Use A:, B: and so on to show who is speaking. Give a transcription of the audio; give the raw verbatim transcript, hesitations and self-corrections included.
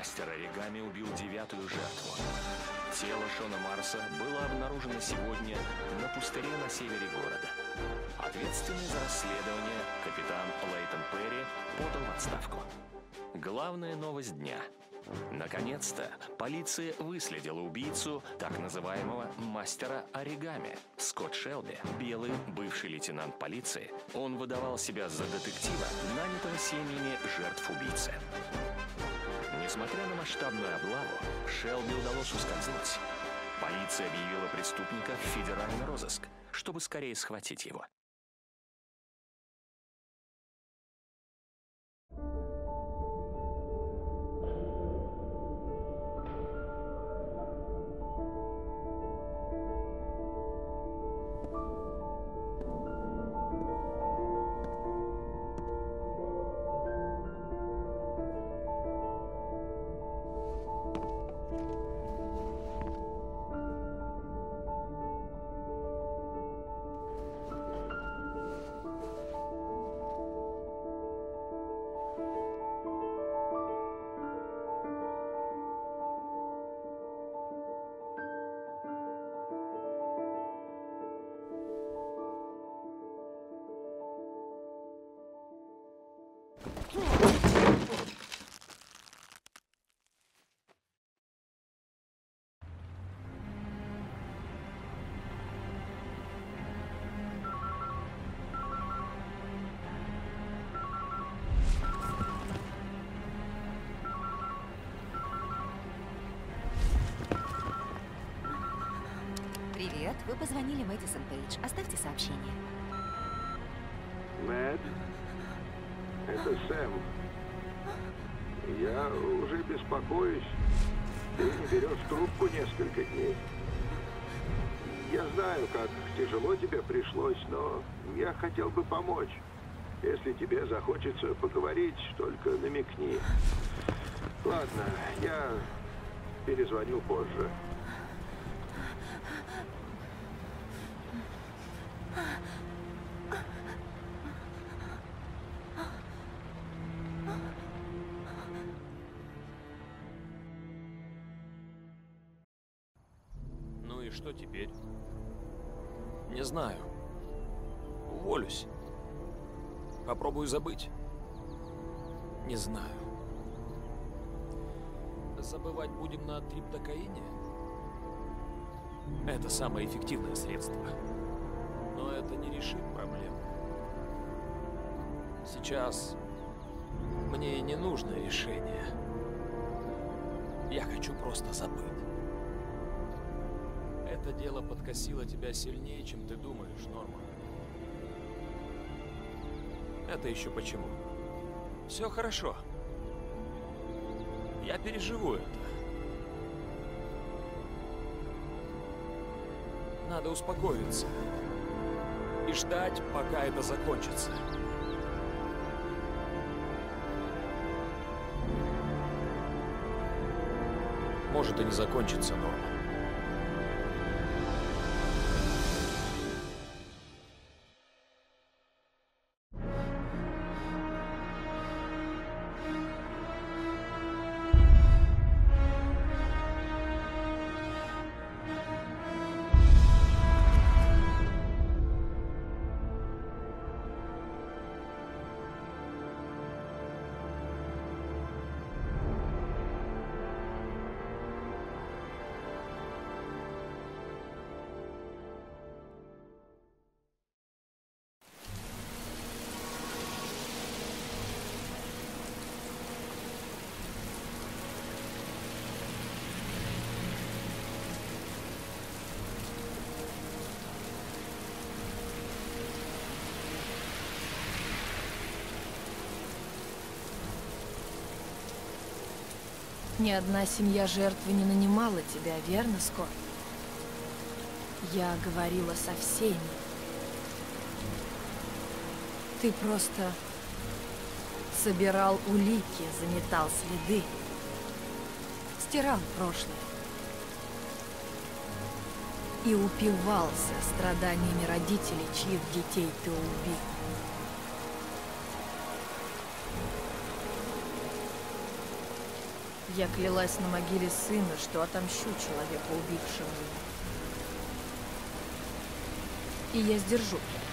A: Мастер оригами убил девятую жертву. Тело Шона Марса было обнаружено сегодня на пустыре на севере города. Ответственный за расследование капитан Лейтон Перри подал в отставку. Главная новость дня. Наконец-то полиция выследила убийцу так называемого мастера оригами. Скотт Шелби, белый бывший лейтенант полиции, он выдавал себя за детектива, нанятого семьями жертв убийцы. Несмотря на масштабную облаву, Шелби удалось ускользнуть. Полиция объявила преступника в федеральный розыск, чтобы скорее схватить его.
B: Привет, вы позвонили Мэдисон Пейдж. Оставьте сообщение.
C: Мэд, это Сэм. Я уже беспокоюсь. Ты не берешь трубку несколько дней. Я знаю, как тяжело тебе пришлось, но я хотел бы помочь. Если тебе захочется поговорить, только намекни. Ладно, я перезвоню позже.
D: Ну и что теперь? Не знаю. Уволюсь. Попробую забыть. Не знаю. Забывать будем на триптокаине? Это самое эффективное средство. Но это не решит проблему. Сейчас мне не нужно решение. Я хочу просто забыть. Это дело подкосило тебя сильнее, чем ты думаешь, Норман. Это еще почему? Все хорошо. Я переживу это. Надо успокоиться и ждать, пока это закончится. Может и не закончится, Норман.
E: Ни одна семья жертвы не нанимала тебя, верно, Скотт? Я говорила со всеми. Ты просто собирал улики, заметал следы, стирал прошлое и упивался страданиями родителей, чьих детей ты убил. Я клялась на могиле сына, что отомщу человеку, убившему его. И я сдержу клятву.